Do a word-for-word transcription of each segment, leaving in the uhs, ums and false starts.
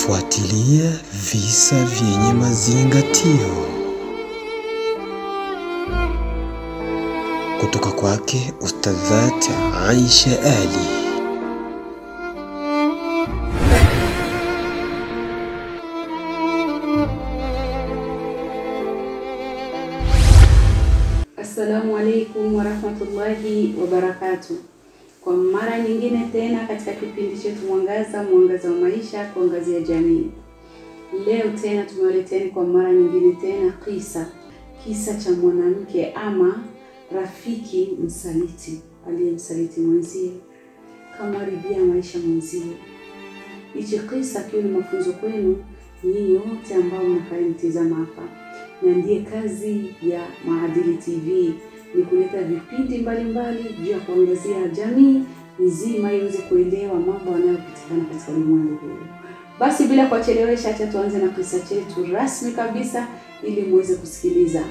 Fuatilia visa vyenye mazingatio kutoka kwake Ustadhat Aisha Ali. Assalamu alaikum wa rahmatullahi wa barakatuh. Kwa mara nyingine tena katika kipindi chetu Mwangaza, Mwangaza wa Maisha, kuangazia jamii. Leo tena tumewaleteni kwa mara nyingine tena kisa, kisa cha mwanamke ama rafiki msaliti, aliyemsaliti mwenzie, kama ribia maisha mwenzie. Hichi kisa kiwe ni mafunzo kwenu nyinyi wote ambao mnakanitazama hapa. Na ndiye kazi ya Maadili T V, ni kuleta vipindi mbalimbali juu ya kuangazia jamii nzima iweze kuelewa mambo yanayopitikana katika ulimwengu huu. Basi bila kuchelewesha, acha tuanze na kisa chetu rasmi kabisa ili muweze kusikiliza.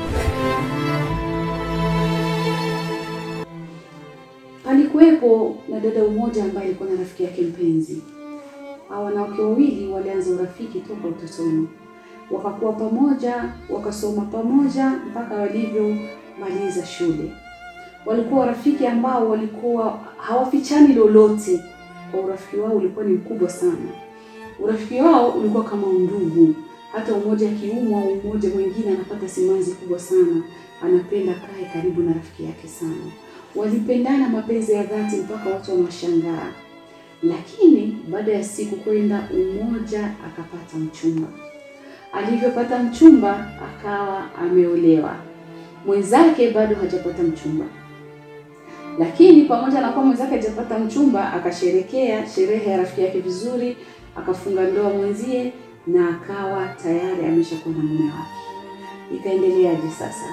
Palikuwepo na dada mmoja ambaye alikuwa na rafiki yake mpenzi. Hao wanawake wawili walianza urafiki toka utotoni. Wakakuwa pamoja, wakasoma pamoja mpaka walivyomaliza shule. Walikuwa rafiki ambao walikuwa hawafichani lolote. Kwa urafiki wao ulikuwa ni mkubwa sana. Urafiki wao ulikuwa kama ndugu. Hata umoja kiumwa, umoja mwingine anapata simanzi kubwa sana. Anapenda kae karibu na rafiki yake sana. Walipendana mapenzi ya dhati mpaka watu wanashangaa. Lakini baada ya siku kwenda, umoja akapata mchumba. Alivyopata mchumba akawa ameolewa. Mwenzake bado hajapata mchumba. Lakini pamoja na kuwa mwenzake hajapata mchumba, akasherekea sherehe ya rafiki yake vizuri, akafunga ndoa mwenzie na akawa tayari ameshakuwa na mume wake. Ikaendeleaje sasa?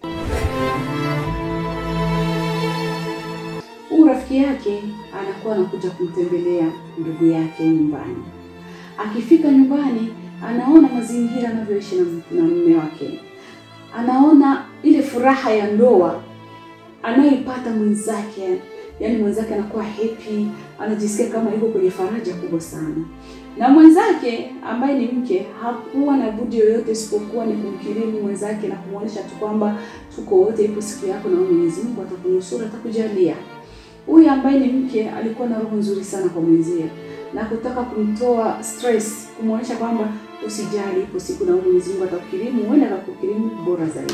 Huyu rafiki yake anakuwa anakuja kumtembelea ndugu yake nyumbani. Akifika nyumbani, anaona mazingira anavyoishi na mume wake. Anaona ile furaha ya ndoa anayoipata mwenzake. Yaani mwenzake anakuwa happy, anajisikia kama yuko kwenye faraja kubwa sana. Na mwenzake ambaye ni mke hakuwa na budi yoyote isipokuwa ni kumkirimu mwenzake na kumuonesha tu kwamba tuko wote, ipo siku yako na Mwenyezi Mungu atakunusuru, atakujalia. Huyu ambaye ni mke alikuwa na roho nzuri sana kwa mwenzie na kutaka kumtoa stress, kumuonesha kwamba usijali, ipo siku na Mwenyezi Mungu atakukirimu, wewe atakukirimu bora zaidi.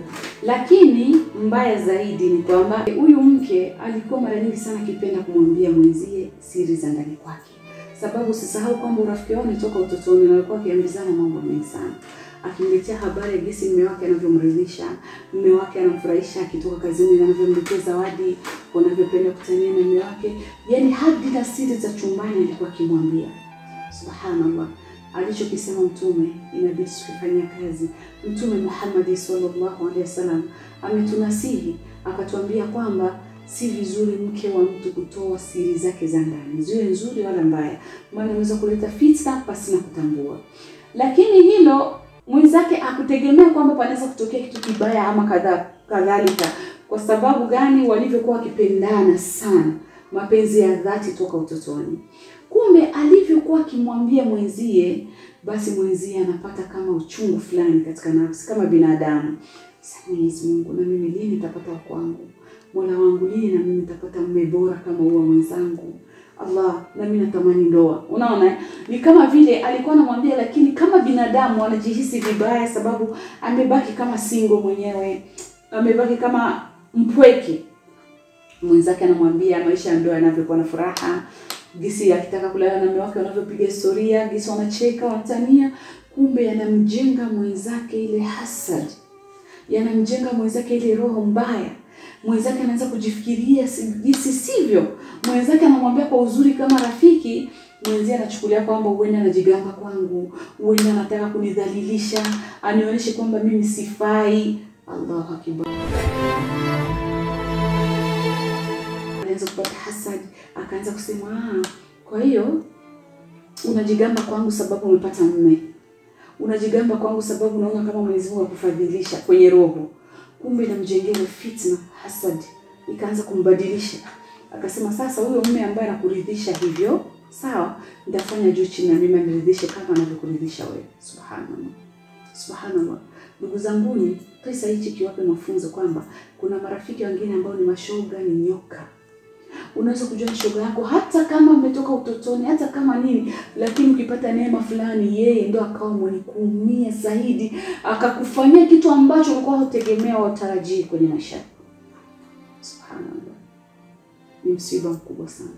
Lakini mbaya zaidi ni kwamba huyu mke alikuwa mara nyingi sana akipenda kumwambia mwenzie siri za ndani kwake. Sababu usisahau kwamba urafiki wao ni toka utotoni na walikuwa wakiambizana mambo mengi sana. Akimletea habari ya jinsi mume wake anavyomridhisha, mume wake anamfurahisha akitoka kazini na anavyomletea zawadi, wanavyopenda kutania na mume wake. Yaani hadi na siri za chumbani alikuwa akimwambia. Subhanallah. Alichokisema Mtume inabidi tukifanyia kazi. Mtume Muhammad sallallahu alaihi wasallam ametunasihi, akatuambia kwamba si vizuri mke wa mtu kutoa siri zake za ndani, ziwe nzuri wala mbaya, maana inaweza kuleta fitna pasi na kutambua. Lakini hilo mwenzake akutegemea kwamba panaweza kutokea kitu kibaya ama kadhalika. Kwa sababu gani? Walivyokuwa wakipendana sana, mapenzi ya dhati toka utotoni. Kumbe alivyokuwa akimwambia mwenzie, basi mwenzie anapata kama uchungu fulani katika nafsi kama binadamu. Sasa Mwenyezi Mungu, na mimi lini nitapata wako wangu? Mola wangu, lini na mimi nitapata mume bora kama huwa mwenzangu? Allah, na mimi natamani ndoa. Unaona? Ni kama vile alikuwa anamwambia, lakini kama binadamu anajihisi vibaya sababu amebaki kama single mwenyewe. Amebaki kama mpweke. Mwenzake anamwambia maisha ya ndoa yanavyokuwa na furaha, gisi akitaka kulala na mume wake wanavyopiga historia, gisi wanacheka, wanatania. Kumbe yanamjenga mwenzake ile hasad. Yanamjenga mwenzake ile roho mbaya. Mwenzake anaanza kujifikiria gisi sivyo. Mwenzake anamwambia kwa uzuri kama rafiki, mwenzie anachukulia kwamba uende anajigamba kwangu, uende anataka kunidhalilisha, anionyeshe kwamba mimi sifai. Allahu Akbar. Anaanza kupata hasad, akaanza kusema, "Ah, kwa hiyo unajigamba kwangu sababu umepata mume. Unajigamba kwangu sababu unaona kama Mwenyezi Mungu akufadhilisha kwenye roho." Kumbe inamjengea fitna, hasad, ikaanza kumbadilisha. Akasema sasa huyo mume ambaye anakuridhisha hivyo, sawa, nitafanya juu chini na mimi niridhishe kama anavyokuridhisha wewe. Subhanallah. Subhanallah. Ndugu zanguni, kisa hichi kiwape mafunzo kwamba kuna marafiki wengine ambao ni mashoga, ni nyoka. Unaweza kujua shoga yako hata kama umetoka utotoni, hata kama nini, lakini ukipata neema fulani yeye ndio akawa mwenye kuumia zaidi, akakufanyia kitu ambacho ulikuwa hutegemea au utarajii kwenye maisha. Subhanallah. Ni msiba mkubwa sana.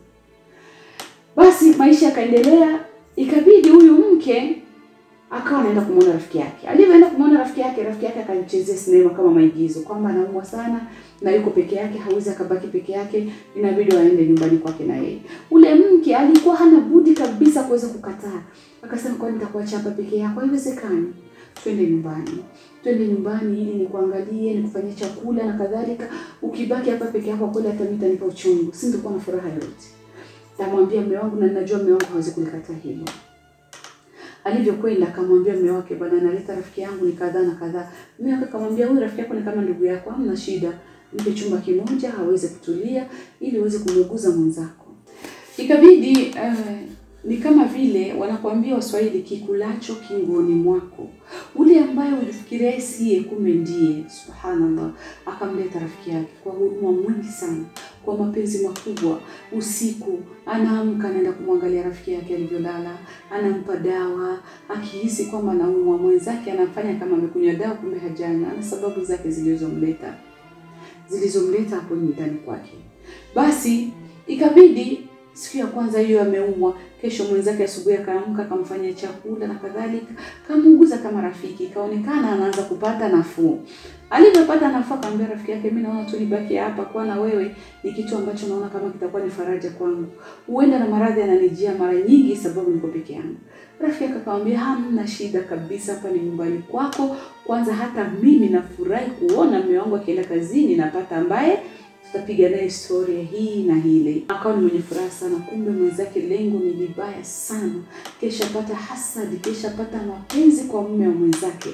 Basi maisha yakaendelea, ikabidi huyu mke akawa anaenda kumuona rafiki yake. Alivyoenda kumuona rafiki yake, rafiki yake akamchezea sinema kama maigizo kwamba anaumwa sana na yuko peke yake, hawezi akabaki peke yake, inabidi waende nyumbani kwake na yeye. Ule mke alikuwa hana budi kabisa kuweza kukataa. Akasema, kwa nini nitakuacha hapa peke yako? Haiwezekani. Twende nyumbani. Twende nyumbani ili nikuangalie, nikufanyie chakula na kadhalika. Ukibaki hapa peke yako kweli hata mimi nitanipa uchungu. Si nitakuwa na furaha yote. Tamwambia mume wangu na ninajua mume wangu hawezi kulikataa hilo. Alivyokwenda akamwambia mume wake, bwana analeta rafiki yangu ni kadhaa na kadhaa. Mume wake akamwambia, huyu rafiki yako ni kama ndugu yako, hamna shida. Mpe chumba kimoja haweze kutulia ili uweze kumuguza mwenzako. Ikabidi eh, ni kama vile wanakuambia Waswahili, kikulacho kingoni mwako. Ule ambaye ulifikiria siye kumbe ndiye. Subhanallah. Akamleta rafiki yake kwa huruma mwingi sana, kwa mapenzi makubwa. Usiku anaamka anaenda kumwangalia rafiki yake alivyolala, anampa dawa, akihisi kwamba anaumwa. Mwenzake anafanya kama amekunywa dawa kumbe hajana, ana sababu zake zilizomleta zilizomleta hapo nyumbani kwake. Basi ikabidi siku ya kwanza hiyo ameumwa, kesho mwenzake asubuhi akaamka akamfanyia chakula na kadhalika, kamuguza kama rafiki, kaonekana anaanza kupata nafuu. Alipopata nafuu akamwambia rafiki yake, mimi naona tu nibaki hapa kwa na wewe ni kitu ambacho naona kama kitakuwa ni faraja kwangu. Huenda na maradhi yananijia mara nyingi sababu niko peke yangu. Rafiki yake akamwambia, hamna shida kabisa, hapa ni nyumbani kwako. Kwanza hata mimi nafurahi kuona mume wangu akienda kazini napata ambaye tutapiga naye story hii na hile. Akawa ni mwenye furaha sana, kumbe mwenzake lengo ni libaya sana. Kesha pata hasadi, kesha pata mapenzi kwa mume wa mwenzake.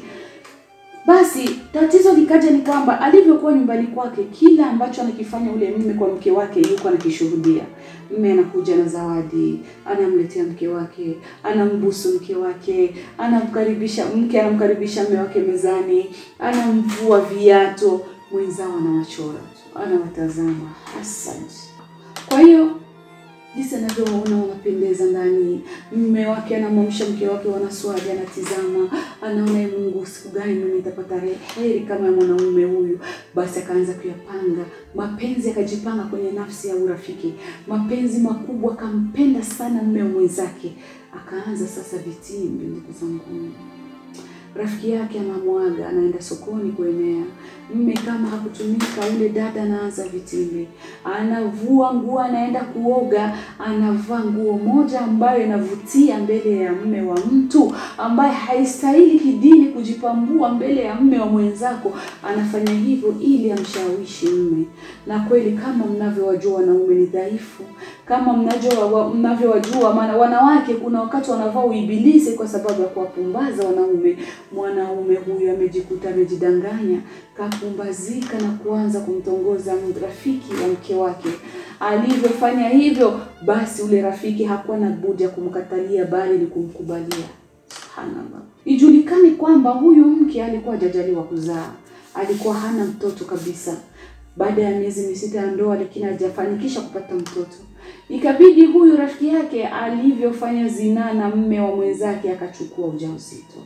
Basi tatizo likaja ni kwamba alivyokuwa nyumbani kwake, kila ambacho anakifanya ule mume kwa mke wake yuko anakishuhudia. Mume anakuja na zawadi, anamletea mke wake, anambusu mke wake, anamkaribisha mke, anamkaribisha mume wake mezani, anamvua viatu, mwenzao anawachora, anawatazama hasad. Kwa hiyo jinsi anavyoona wanapendeza ndani, mume wake anamwamsha mke wake, wanaswali, anatizama, anaona Mungu siku gani mimi nitapata heri kama mwanaume huyu. Basi akaanza kuyapanga mapenzi, akajipanga kwenye nafsi ya urafiki, mapenzi makubwa, akampenda sana mume mwenzake. Akaanza sasa vitimbi. Ndugu zangu, rafiki yake anamwaga, anaenda sokoni kuemea. Mume kama hakutumika, ule dada anaanza vitimbi, anavua nguo, anaenda kuoga, anavaa nguo moja ambayo inavutia mbele ya mume wa mtu ambaye haistahili kidini kujipambua mbele ya mume wa mwenzako. Anafanya hivyo ili amshawishi mume. Na kweli kama mnavyowajua wanaume ni dhaifu, kama mnajua mnavyowajua, maana wanawake kuna wakati wanavaa uibilisi kwa sababu ya kuwapumbaza wanaume. Mwanaume huyu amejikuta amejidanganya, kapumbazika na kuanza kumtongoza rafiki wa mke wake. Alivyofanya hivyo, basi ule rafiki hakuwa na budi ya kumkatalia bali ni kumkubalia. Subhanallah. Ijulikane kwamba huyu mke alikuwa hajajaliwa kuzaa, alikuwa hana mtoto kabisa. Baada ya miezi misita ya ndoa lakini hajafanikisha kupata mtoto. Ikabidi huyu rafiki yake alivyofanya zina na mume wa mwenzake akachukua ujauzito.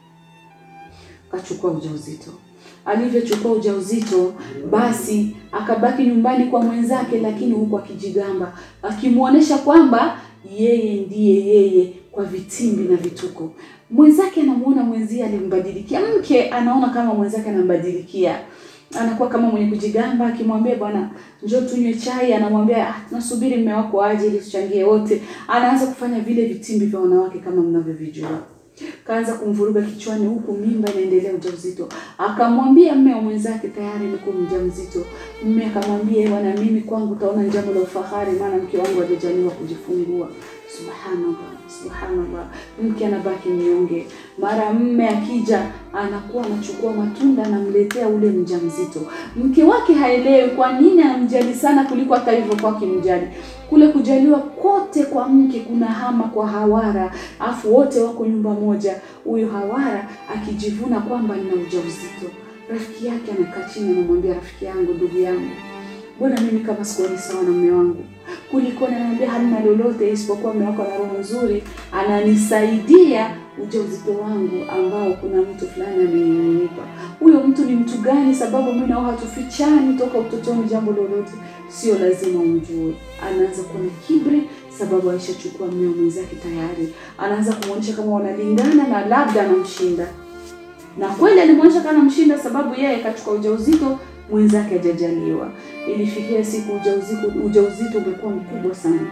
Akachukua ujauzito. Alivyochukua ujauzito, basi akabaki nyumbani kwa mwenzake, lakini huko akijigamba, akimuonesha kwamba yeye ndiye yeye kwa vitimbi na vituko. Mwenzake anamuona mwenzie alimbadilikia. Mke anaona kama mwenzake anambadilikia, anakuwa kama mwenye kujigamba, akimwambia bwana njoo tunywe chai, anamwambia ah, tunasubiri mume wako aje ili tuchangie wote. Anaanza kufanya vile vitimbi vya wanawake kama mnavyovijua. Kaanza kumvuruga kichwani, huku mimba inaendelea, ujauzito. Akamwambia mume wa mwenzake tayari niko mjamzito. Mume akamwambia bwana, mimi kwangu taona jambo la ufahari, maana mke wangu hajajaliwa kujifungua. Subhanallah, subhanallah. Mke anabaki mnyonge. Mara mume akija anakuwa anachukua matunda anamletea ule mjamzito. Mke wake haelewi kwa nini anamjali sana kuliko hata hivyo kwa kimjali. Kule kujaliwa kote kwa mke kuna hama kwa Hawara, afu wote wako nyumba moja. Huyo Hawara akijivuna kwamba nina ujauzito. Rafiki yake anakaa chini anamwambia, rafiki yangu, ndugu yangu, mbona mimi kama sikuwa sawa na mume wangu? Kuliko ananiambia hamna lolote isipokuwa mume wako ana roho nzuri, ananisaidia ujauzito wangu ambao kuna mtu fulani amenipa. Huyo mtu ni mtu gani? Sababu mimi nao hatufichani toka utotoni jambo lolote. Sio lazima umjue. Anaanza kuwa na kibri sababu aishachukua mume mwenzake tayari. Anaanza kumuonyesha kama wanalingana na labda anamshinda. Na kweli alimwonyesha kama anamshinda sababu yeye akachukua ujauzito mwenzake hajajaliwa. Ilifikia siku ujauzito ujauzito umekuwa mkubwa sana.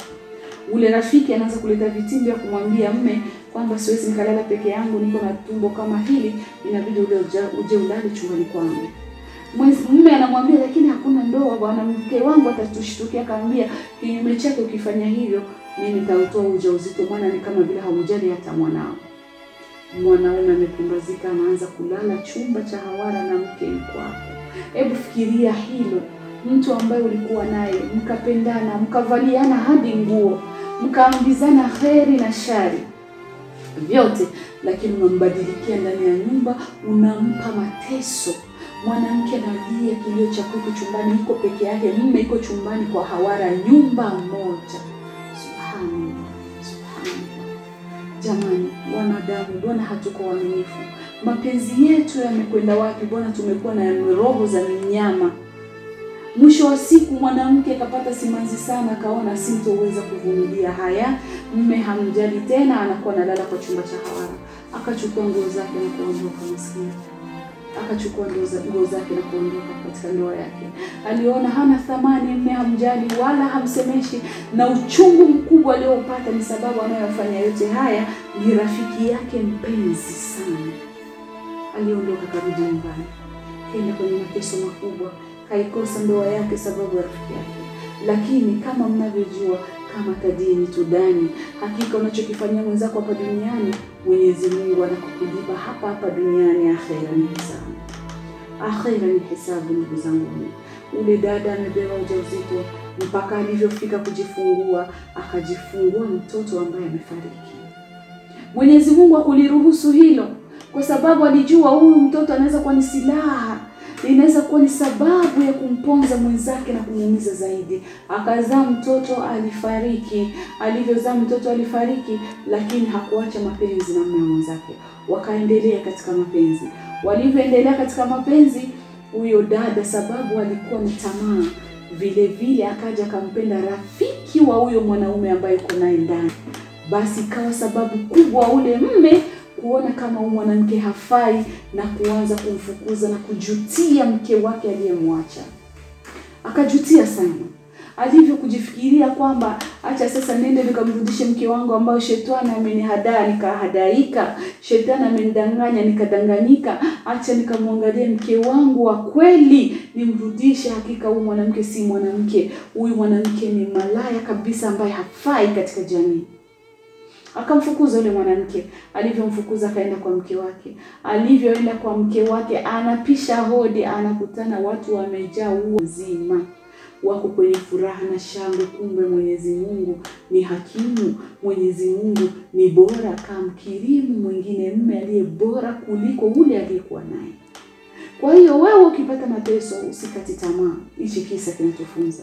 Ule rafiki anaanza kuleta vitimbi ya kumwambia mume kwamba siwezi nikalala peke yangu, niko na tumbo kama hili, inabidi ule uje ulale chumbani kwangu. Mume anamwambia lakini hakuna ndoa bwana, mke wangu atatushtukia. Akamwambia kinyume chake, ukifanya hivyo mimi nitautoa ujauzito, maana ni kama vile haujali hata mwanao. Mwanaume amepumbazika, anaanza kulala chumba cha Hawara na mke yuko hapo. Hebu fikiria hilo, mtu ambaye ulikuwa naye mkapendana, mkavaliana hadi nguo, mkaambizana kheri na shari vyote, lakini unambadilikia ndani ya nyumba, unampa mateso. Mwanamke analia kilio cha kuku chumbani, yuko peke yake, mume yuko chumbani kwa Hawara, nyumba moja. Subhanallah, subhanallah. Jamani, wanadamu, bwana hatuko waaminifu. Mapenzi yetu yamekwenda wapi bwana? Tumekuwa na roho za minyama. Mwisho wa siku mwanamke akapata simanzi sana, akaona sitoweza kuvumilia haya, mume hamjali tena, anakuwa analala kwa chumba cha Hawara. Akachukua nguo zake na kuondoka maskini. Akachukua nguo zake na kuondoka katika ndoa yake. Aliona hana thamani, mume hamjali wala hamsemeshi, na uchungu mkubwa aliopata ni sababu anayofanya yote haya ni rafiki yake mpenzi sana. Aliondoka karudi nyumbani. Kaenda kwenye mateso makubwa, kaikosa ndoa yake sababu ya rafiki yake. Lakini kama mnavyojua, kama kadini tudani, hakika unachokifanyia mwenzako hapa duniani Mwenyezi Mungu anakukulipa hapa hapa duniani. Akhera ni hisabu. Akhera ni hisabu, ndugu zangu. Ule dada amebeba ujauzito mpaka alivyofika kujifungua, akajifungua mtoto ambaye amefariki. Mwenyezi Mungu akuliruhusu hilo kwa sababu alijua huyu mtoto anaweza kuwa ni silaha, inaweza kuwa ni sababu ya kumponza mwenzake na kumuumiza zaidi. Akazaa mtoto, alifariki. Alivyozaa mtoto alifariki, lakini hakuacha mapenzi na mume mwenzake. Wakaendelea katika mapenzi. Walivyoendelea katika mapenzi, huyo dada sababu alikuwa ni tamaa, vile vile akaja akampenda rafiki wa huyo mwanaume ambaye yuko naye ndani. Basi ikawa sababu kubwa ule mume kuona kama huyu mwanamke hafai na kuanza kumfukuza na kujutia mke wake aliyemwacha. Akajutia sana. Alivyo kujifikiria kwamba acha sasa nende nikamrudishe mke wangu ambao shetani amenihadaa nikahadaika, shetani amenidanganya nikadanganyika, acha nikamwangalie mke wangu wa kweli nimrudishe. Hakika huyu mwanamke si mwanamke, huyu mwanamke ni malaya kabisa ambaye hafai katika jamii. Akamfukuza yule mwanamke. Alivyomfukuza akaenda kwa mke wake. Alivyoenda kwa mke wake, anapisha hodi, anakutana watu wamejaa uo mzima. Wako kwenye furaha na shangwe, kumbe Mwenyezi Mungu ni hakimu. Mwenyezi Mungu ni bora, kamkirimu mwingine mume aliye bora kuliko ule aliyekuwa naye. Kwa hiyo wewe ukipata mateso usikate tamaa. Hichi kisa kinatufunza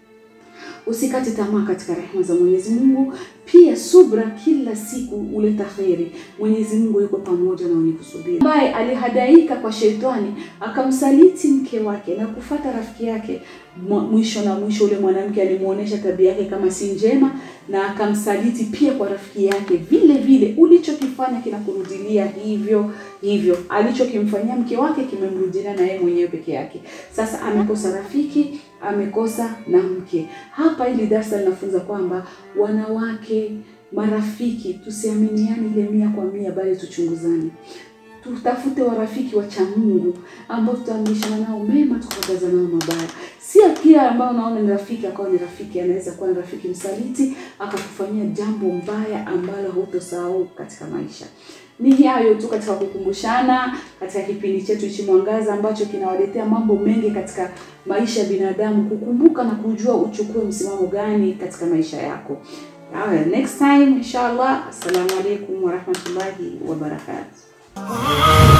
usikate tamaa katika rehema za Mwenyezi Mungu. Pia subra kila siku huleta kheri. Mwenyezi Mungu yuko pamoja na wenye kusubiri. Ambaye alihadaika kwa shetani akamsaliti mke wake na kufuata rafiki yake, mwisho na mwisho ule mwanamke alimuonesha tabia yake kama si njema na akamsaliti pia kwa rafiki yake. Vile vile ulichokifanya kinakurudilia hivyo hivyo. Alichokimfanyia mke wake kimemrudilia na yeye mwenyewe peke yake. Sasa amekosa rafiki, amekosa na mke. Hapa ili darasa linafunza kwamba wanawake, marafiki, tusiaminiane ile mia kwa mia, bali tuchunguzane. tutafute warafiki wa cha Mungu ambao tutaamrishana nao mema, tukataza nao mabaya. Si kila ambao unaona ni rafiki akawa ni rafiki, anaweza kuwa ni rafiki msaliti akakufanyia jambo mbaya ambalo hutosahau katika maisha. Ni hayo tu katika kukumbushana katika kipindi chetu cha Mwangaza ambacho kinawaletea mambo mengi katika maisha ya binadamu, kukumbuka na kujua uchukue msimamo gani katika maisha yako. Alright, next time inshallah. Assalamu alaikum wa rahmatullahi wa barakatuh.